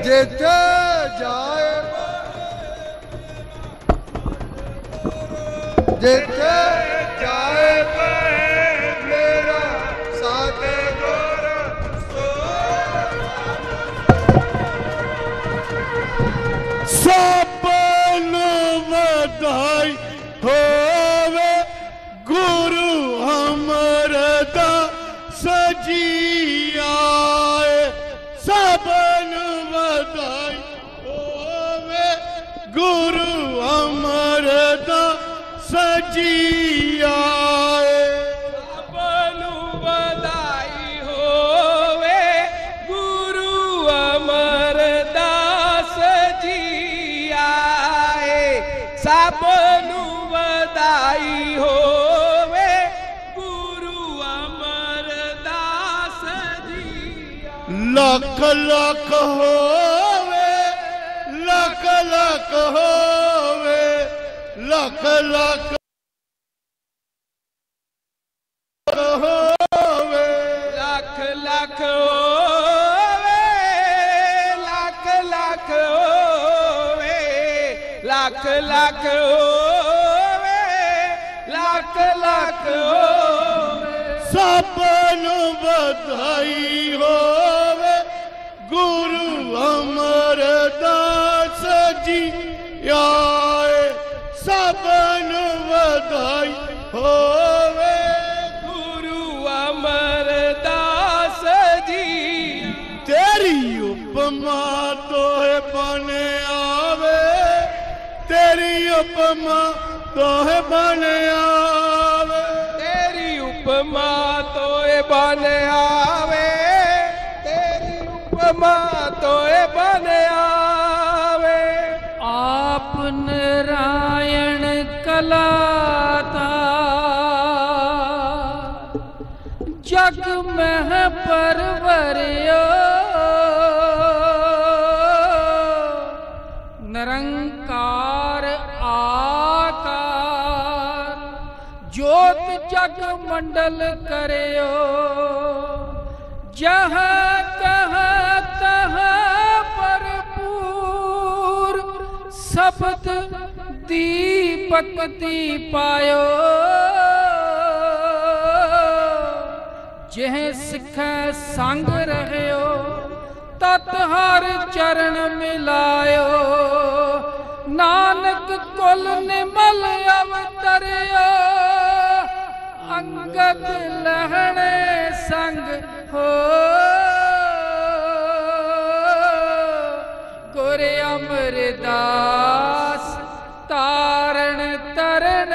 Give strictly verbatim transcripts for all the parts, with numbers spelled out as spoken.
जिथे जाए जिथे जाए मेरा साथ सबन बधाई होवे गुरु अमरदा सजिया सबन बधाई होवे गुरु अमरदा सजिया सबन बधाई होवे गुरु अमरदास जिया सबन बधाई होवे गुरु अमरदास जिया लख लख होवे लख लख होवे लख लख होवे लख लख होवे लख लख होवे लख लख होवे लख लख होवे सबन बधाई होवे गुरु अमरदास जी आए सबन बधाई होवे गुरु अमरदास जी तेरी उपमा तो है बने आवे तेरी उपमा तो है बने आवे तेरी उपमा तो ए बन आवे तेरी उपमा तो ए बन आवे आप नारायण कलाता जग में परवरियो निरंकार आकार ज्योत जग मंडल करियो जहाँ कहाँ तहाँ भरपूर शब्द दीपक दीपायो जिह सिख संग रहियो तत हर चरण मिलायो नानक कुल निमल अवतरियो अंगद लहणे संग हो गुर अमरदास तारण तरन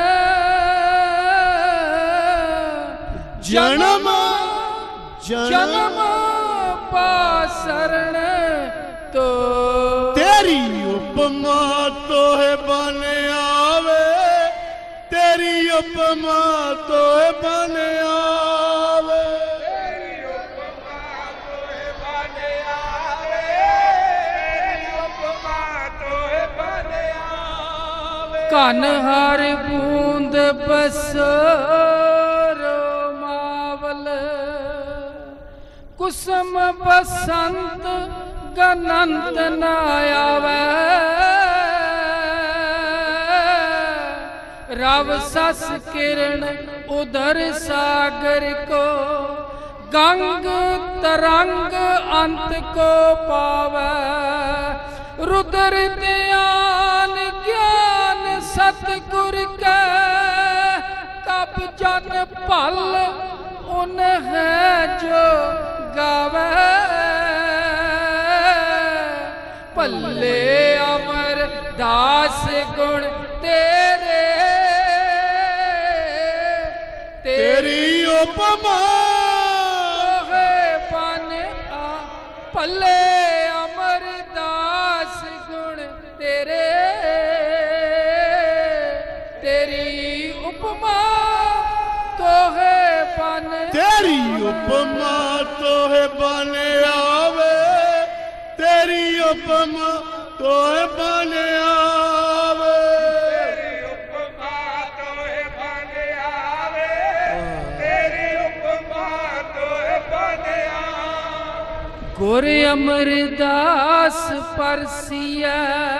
जन्म जन्म पासरण तो तेरी उपमा तो है बने आवे तेरी उपमा तो है बने आवे तेरी उपमा तो है बन आवे तेरी उपमा तो है बन आवे कन हर बूंद बसरो मावल कुसुम बसंत गनंत न आवे रव सस किरण उधर सागर को गंग तरंग अंत को पावे रुद्र ध्यान ज्ञान सतगुर के तब जन पल उन है जो गावे पल्ले अमर दास गुण तेरे तेरी उपमा है बन आ पल्ले अमर दास गुण तेरे तेरी उपमा तो है बन तेरी उपमा तो है बने आवे तेरी उपमा तो है बने आवे तेरी उपमा तो है बन आवे तेरी उपमा तो है बन आवे ਗੁਰ ਅਮਰਦਾਸ ਪਰਸੀਐ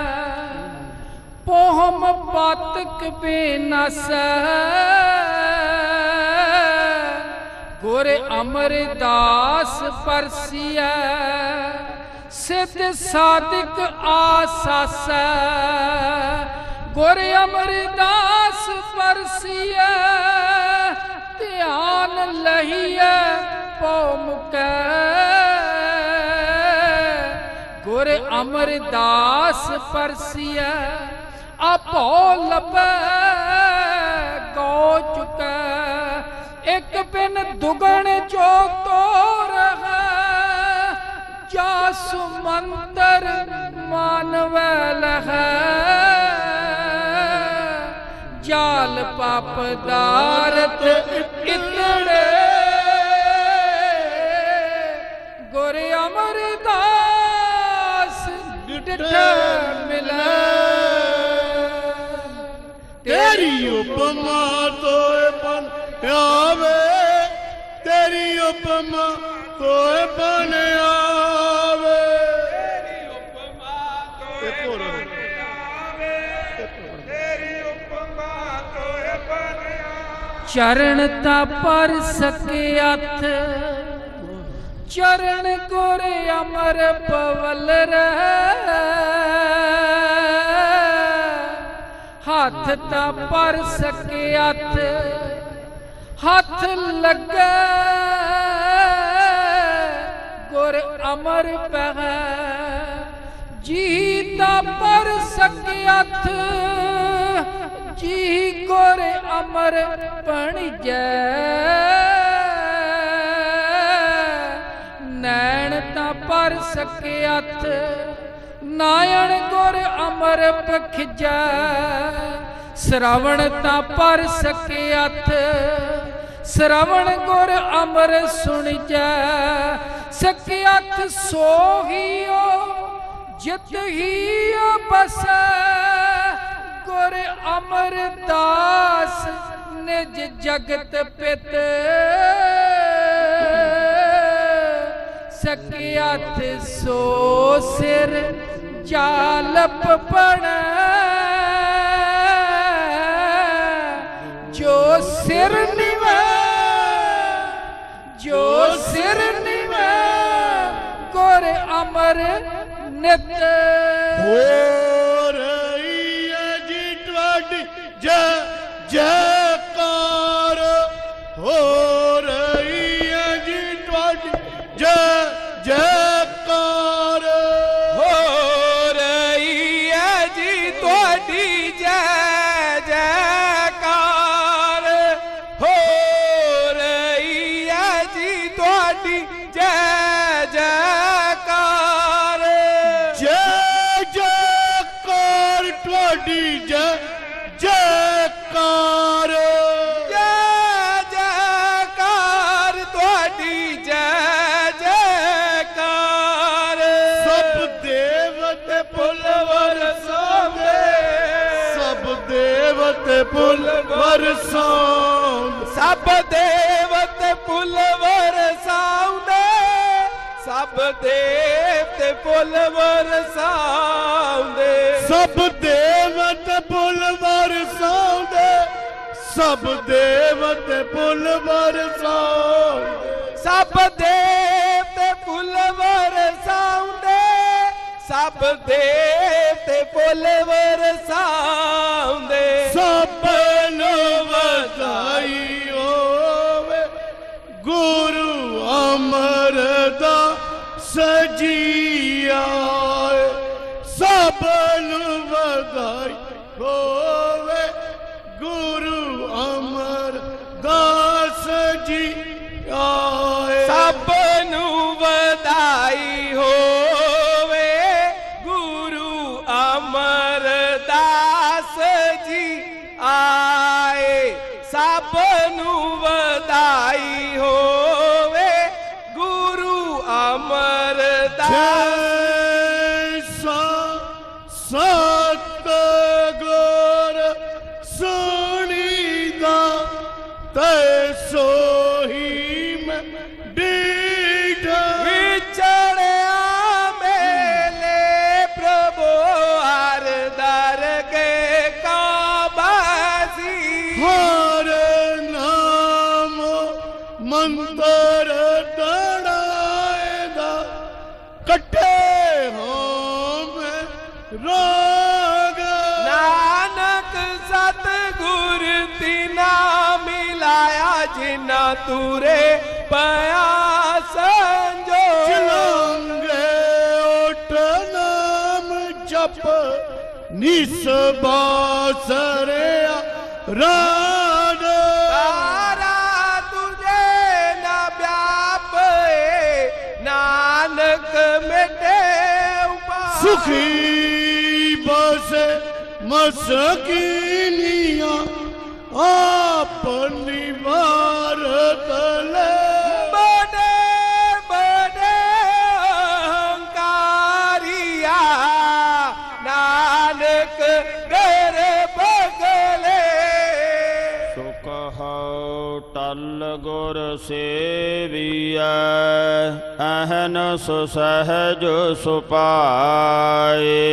ਪੋਹਮ ਪਾਤਕ ਬੇਨਾਸੈ ਗੁਰ ਅਮਰਦਾਸ ਪਰਸੀਐ ਸਿੱਧ ਸਾਧਕ ਆਸਾਸੈ ਗੁਰ ਅਮਰਦਾਸ ਪਰਸੀਐ ਧਿਆਨ ਲਹੀਐ ਪਉ ਮੁਕੈ ਗੁਰ ਅਮਰਦਾਸ ਪਰਸੀਐ ਆਪੋ ਲੱਭੈ ਗੋ ਚੁਕੈ ਇੱਕ ਬਿਨ ਦੁਗਣ ਜੋ ਤੋਰ ਹੈ ਜਾ ਸੁਮੰਦਰ ਮਾਨਵੈ ਲਹੈ ਜਾਲ ਪਾਪ ਦਾਰਤ ਇਤੜੇ ਗੁਰ ਅਮਰਦਾਸ ਡਿਠੈ ਮਿਲੈ ਤੇਰੀ ਉਪਮਾ ਤੋਏ ਬਨ ਆਵੇ ਤੇਰੀ ਉਪਮਾ ਤੋਏ ਬਨ ਆਵੇ ਤੇਰੀ ਉਪਮਾ ਤੋਏ ਬਨ ਆਵੇ ਤੇਰੀ ਉਪਮਾ ਤੋਏ ਬਨ ਆਵੇ ਚਰਨ ਤਾ ਪਰ ਸਕੇ ਹੱਥ ਚਰਨ ਗੁਰ ਅਮਰ ਪਵਲ ਰਹਿ ਹੱਥ ਤਾ ਪਰ ਸਕੇ ਹੱਥ ਹੱਥ ਲੱਗੇ ਗੁਰ ਅਮਰ ਪਹੈ ਜੀ ਤਾ ਪਰ ਸਕੇ ਹੱਥ ਜੀ ਗੁਰ ਅਮਰ ਪਣਜੈ ਨੈਣ ਤਾ ਪਰ ਸਕੇ ਹੱਥ ਨਾਇਣ ਗੁਰ ਅਮਰ ਪਖਜੈ ਸ਼ਰਵਣ ਤਾ ਪਰ ਸਕੇ ਹੱਥ ਸ਼ਰਵਣ ਗੁਰ ਅਮਰ ਸੁਣਜੈ ਸਕੇ ਹੱਥ ਸੋਹੀਓ ਜਿਤ ਹੀ ਬਸੈ ਗੁਰ ਅਮਰਦਾਸ ਨਿਜ ਜਗਤ ਪਿਤ ਸਕੇ ਹੱਥ ਸੋ ਸਿਰ ਜਾਲਪ ਪਣੈ ਜੋ ਸਿਰ ਨਿਵੈ ਜੋ ਸਿਰ ਨਿਵੈ ਗੁਰ ਅਮਰ ਨਿਤ ਹੋ ਰਹੀ ਹੈ ਜੀ ਤੁਹਾਡੀ ਜੈ ਜੈਕਾਰ ਹੋ ਰਹੀ ਹੈ ਜੀ ਤੁਹਾਡੀ ਜੈ ਜੈਕਾਰ ਹੋ ਰਹੀ ਹੈ ਜੀ ਤੁਹਾਡੀ ਜੈ ਜੈਕਾਰ ਹੋ ਰਹੀ ਹੈ ਜੀ ਤੁਹਾਡੀ ਜੈ ਜੈਕਾਰ ਜੈ ਜੈਕਾਰ ਤੁਹਾਡੀ ਜੈ ਜੈਕਾਰ ਜੈ ਜੈਕਾਰ ਤੁਹਾਡੀ ਜੈ ਜੈਕਾਰ ਸਭ ਦੇਵਤੇ ਫੁੱਲ ਵਰਸਾਉਂਦੇ ਸਭ ਦੇਵਤੇ ਫੁੱਲ ਵਰਸਾਉਂਦੇ ਸਭ ਦੇਵਤੇ ਫੁੱਲ ਵਰਸਾਉਂਦੇ ਸਭ ਦੇਵਤੇ ਫੁੱਲ ਵਰਸਾਉਂਦੇ ਸਭ ਦੇਵਤੇ ਫੁੱਲ ਵਰਸਾਉਂਦੇ ਸਭ ਦੇਵਤੇ ਫੁੱਲ ਵਰਸਾਉਂਦੇ ਸਭ ਦੇਵਤੇ ਫੁੱਲ ਵਰਸਾਉਂਦੇ ਸਭ ਦੇਵਤੇ ਫੁੱਲ ਵਰਸਾਉਂਦੇ ਸਭ ਨੂੰ ਵਧਾਈ ਹੋਵੇ ਗੁਰੂ ਅਮਰਦਾਸ ਜੀ ਆਏ ਸਭ ਨੂੰ ਵਧਾਈ ਹੋਵੇ ਗੁਰੂ ਅਮਰਦਾਸ ਜੀ ਆਏ ਸਭ ਨੂੰ ਵਧਾਈ ਹੋਵੇ ਗੁਰੂ ਅਮਰਦਾਸ ਜੀ ਆਏ ਸਭ ਨੂੰ ਵਧਾਈ ਹੋਵੇ ਗੁਰੂ ਅਮਰਦਾਸ ਜੈਸਾ ਸਤਿਗੁਰ ਸੁਣੀਦਾ ਤੈਸੋ ਹੀ ਮੈਂ ਡੀਠਾ ਵਿਚੜੇ ਰਾਗ ਨਾਨਕ ਸਤਿਗੁਰ ਤਿਨਾ ਮਿਲਾਇਆ ਜਿਨਾ ਤੂਰੇ ਪਿਆ ਸੰਜੋ ਚਲਾਂਗੇ ਓਟ ਨਾਮ ਜਪ ਨਿਸਬਾਸਰਿਆ ਰਾਗ ਤਾਰਾ ਤੁਝੇ ਨਾ ਵਿਆਪੇ ਨਾਨਕ ਮਿਟੇ ਉਪਾਏ ਸੁਖੀ ਬਸੇ ਮਸਕੀਨੀਆਂ ਆਪਣੀ ਵਾਰਤ ਲੈ ਬੜੇ ਬੜੇ ਹੰਕਾਰੀਆ ਨਾਨਕ ਘਰ ਬਗਲੇ ਸੋ ਕਹੋ ਟਲ ਗੁਰ ਸੇਵੀਐ ਅਹਨਿ ਸਹਿਜ ਸੁਪਾਏ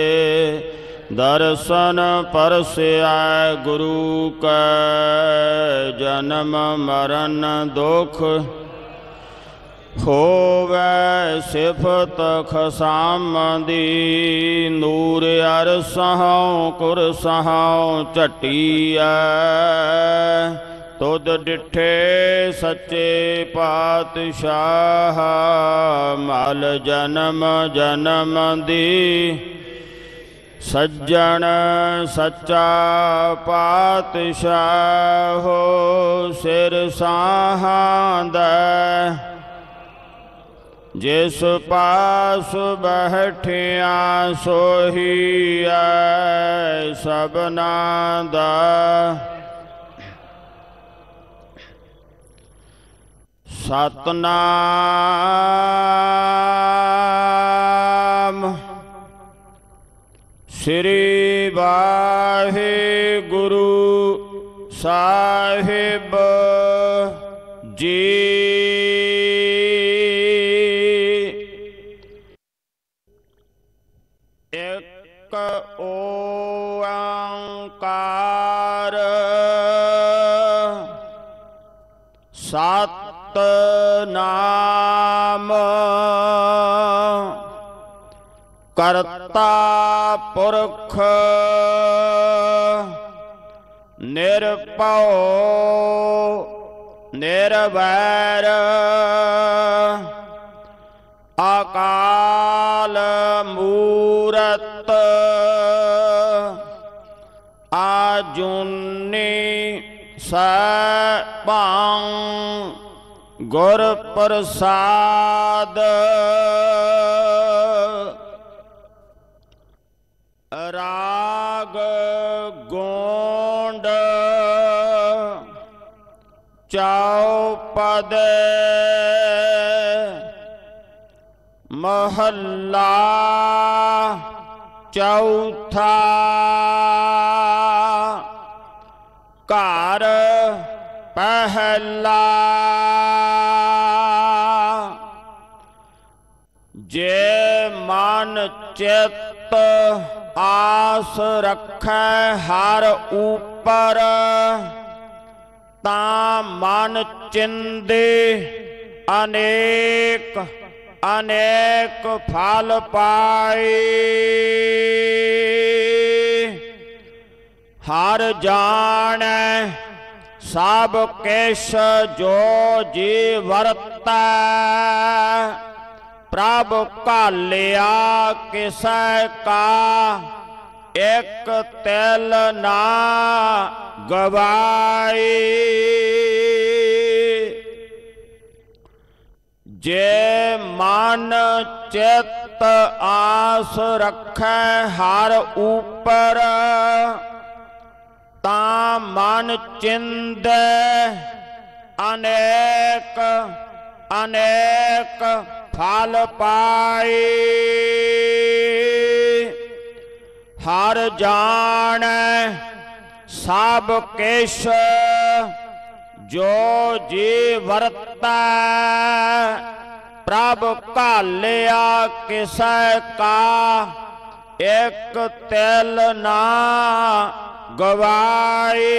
ਦਰਸ਼ਨ ਪਰਸਿਐ ਗੁਰੂ ਕੈ ਜਨਮ ਮਰਨ ਦੁਖ ਹੋਵੈ ਸਿਫਤ ਖਸਾਮ ਦੀ ਨੂਰ ਅਰਸਹੁ ਕੁਰਸਹੁ ਝਟੀਐ ਤੁਧ ਡਿਠੇ ਸੱਚੇ ਪਾਤਸ਼ਾਹ ਮਲ ਜਨਮ ਜਨਮ ਦੀ ਸੱਜਣ ਸੱਚਾ ਪਾਤਸ਼ਾਹੋ ਸਿਰ ਸਾਹਾਂਦਾ ਜਿਸ ਪਾਸ ਬੈਠਿਆ ਸੋਹੀਐ ਸਭਨਾ ਦਾ ਸਤਨਾਮ ਸ੍ਰੀ ਵਾਹਿਗੁਰੂ ਸਾਹਿਬ ਜੀ। ਇੱਕ ਓੰਕਾਰ ਸਤਿਨਾਮ ਕਰਤਾ ਪੁਰਖ ਨਿਰਭਉ ਨਿਰਵੈਰ ਅਕਾਲ ਮੂਰਤ ਆਜੂਨੀ ਸੈਭੰ ਗੁਰ ਪ੍ਰਸਾਦ ਰਾਗ ਗੋਂਡ ਚੌਪਦ ਮਹੱਲਾ ਚੌਥਾ ਘਰ ਪਹਿਲਾ ਜੇ ਮਨ ਚਿੱਤ ਆਸ ਰੱਖੈ ਹਰ ਉਪਰ ਤਾਂ ਮਨ ਚਿੰਦੇ ਅਨੇਕ ਅਨੇਕ ਫਲ ਪਾਏ। ਹਰ ਜਾਣੈ ਸਭ ਕਿਛ ਜੋ ਜੀ ਵਰਤੈ ਪ੍ਰਭ ਘਾਲਿਆ ਕਿਸੈ ਕਾ ਇੱਕ ਤਿਲ ਨਾ ਗਵਾਈ। ਜੇ ਮਨ ਚਿੱਤ ਆਸ ਰੱਖੈ ਹਰ ਉਪਰ ਤਾਂ ਮਨ ਚਿੰਦੈ ਅਨੇਕ ਅਨੇਕ ਫਲ ਪਾਏ। ਹਰ ਜਾਣੈ ਸਭ ਕਿਛ ਜੋ ਜੀ ਵਰਤੈ ਪ੍ਰਭ ਘਾਲਿਆ ਕਿਸੈ ਕਾ ਇੱਕ ਤਿਲ ਨਾ ਗਵਾਈ।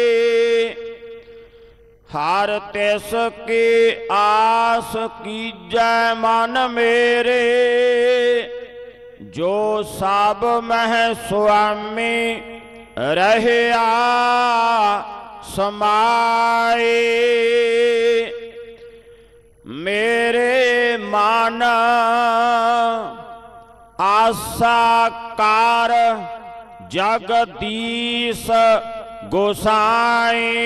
ਹਰ ਤਿਸ ਕੀ ਆਸ ਕੀਜੈ ਮਨ ਮੇਰੇ जो सब मह स्वामी रहया समाए। मेरे मन आसा कार जगदीश गोसाई।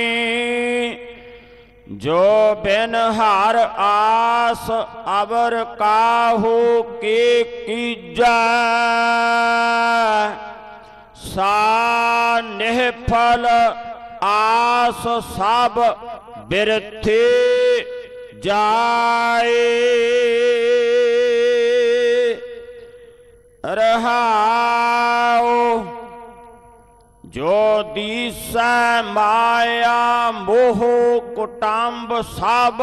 जो बिन हर आस अवर काहू के कीजा। सा निफल आस सब बिरथे जाए। रहाओ जो दीसै माया मोह कुटुंब सब।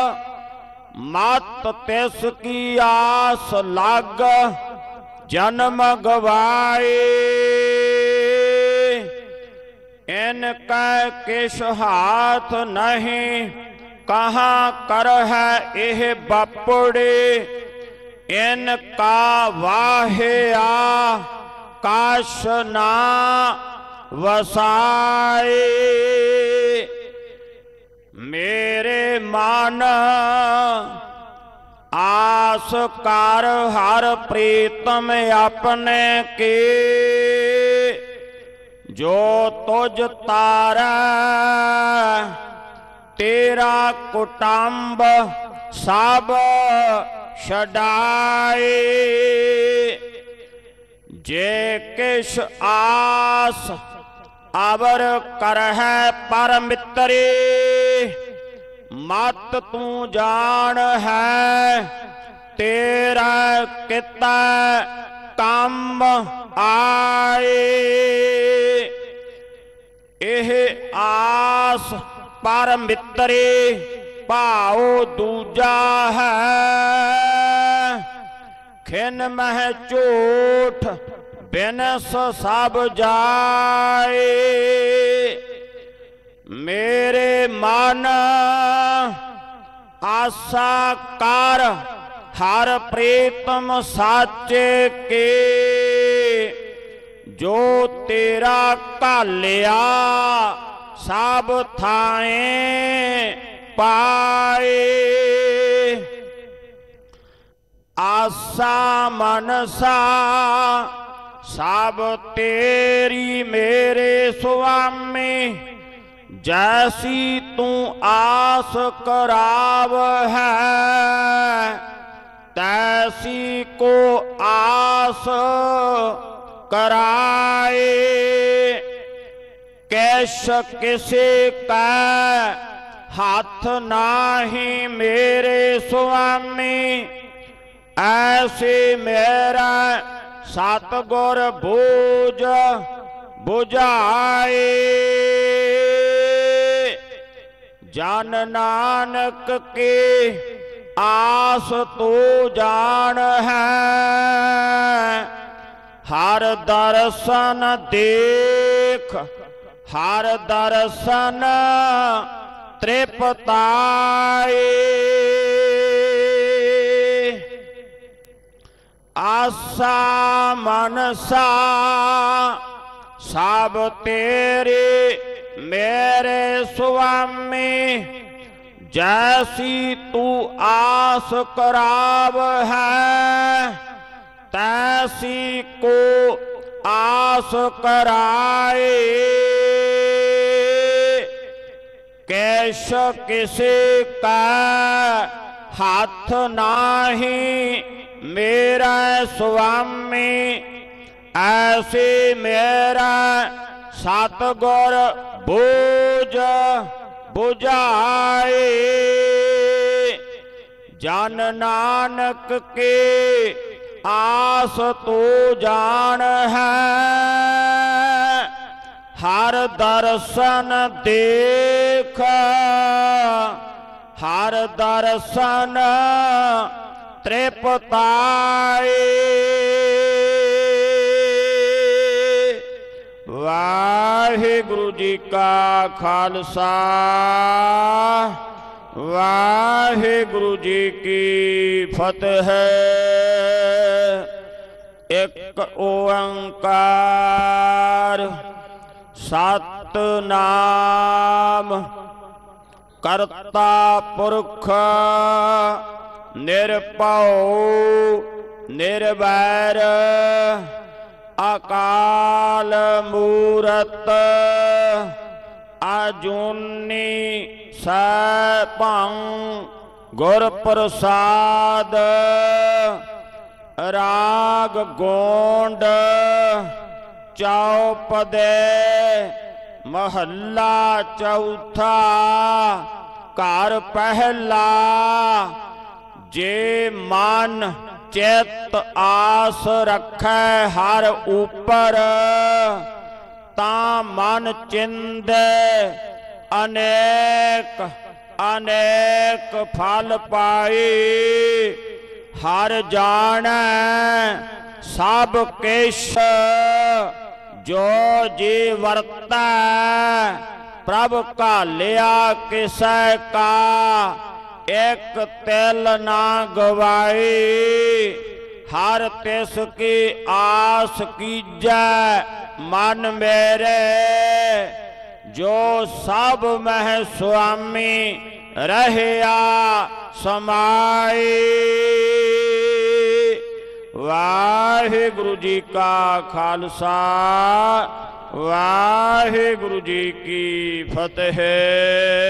मत तिस की आस लग जन्म गवाए। इनका किश हाथ नहीं कहाँ कर है यह बपड़े। इनका वाहिया काश ना वसाए। मेरे मन आस कर हर प्रीतम अपने के। जो तुझ तारा तेरा कुटुंब सब छड़ाए। जे किश आस अवर कर है पर मित्रे। मत तू जान है तेरा किता काम आए। एह आस पर मित्रे भाओ दूजा है। खिन मह झूठ बिनस सब जाए। मेरे मन आसा कर हर प्रीतम साचे के। जो तेरा घालिया सब थाएं पाए। आसा मनसा सब तेरी मेरे स्वामी। जैसी तू आस कराव है तैसी को आस कराए। कैश किसे का हाथ नाही मेरे स्वामी। ऐसे मेरा सतगुर बोझ बुझाए। जन नानक के आस तो जान है। हर दर्शन देख हर दर्शन तृप्ताए। आसा मनसा सब तेरे मेरे स्वामी। जैसी तू आस कराव है तैसी को आस कराए। कैश किसे का हाथ नाही मेरा स्वामी। ऐसे मेरा सतगुर बोझ बुझाए। जन नानक के आस तो जान है। हर दर्शन देख हर दर्शन तृप्ताए। वाहिगुरु जी का खालसा वाहिगुरु जी की फतेह। ਇੱਕ ਓੰਕਾਰ ਸਤਿਨਾਮ ਕਰਤਾ ਪੁਰਖ ਨਿਰਭਉ ਨਿਰਵੈਰ ਅਕਾਲ ਮੂਰਤ ਅਜੂਨੀ ਸੈਭੰ ਗੁਰ ਪ੍ਰਸਾਦ ਰਾਗ ਗੋਂਡ ਚੌਪਦੇ ਮਹੱਲਾ ਚੌਥਾ ਘਰ ਪਹਿਲਾ ਜੇ ਮਨ ਚਿਤ ਆਸ ਰੱਖੈ ਹਰ ਉਪਰ ਤਾਂ ਮਨ ਚਿੰਦੇ ਅਨੇਕ ਅਨੇਕ ਫਲ ਪਾਈ ਹਰ ਜਾਣੈ ਸਭ ਕਿਛ ਜੋ ਜੀ ਵਰਤੈ ਪ੍ਰਭ ਘਾਲਿਆ ਕਿਸੈ ਕਾ ਇੱਕ ਤਿਲ ਨਾ ਗਵਾਈ ਹਰ ਤਿਸ ਕੀ ਆਸ ਕੀਜੈ ਮਨ ਮੇਰੇ ਜੋ ਸਭ ਮਹਿ ਸੁਆਮੀ ਰਹਿਆ ਸਮਾਈ। ਵਾਹਿਗੁਰੂ ਜੀ ਕਾ ਖਾਲਸਾ ਵਾਹਿਗੁਰੂ ਜੀ ਕੀ ਫਤਿਹ।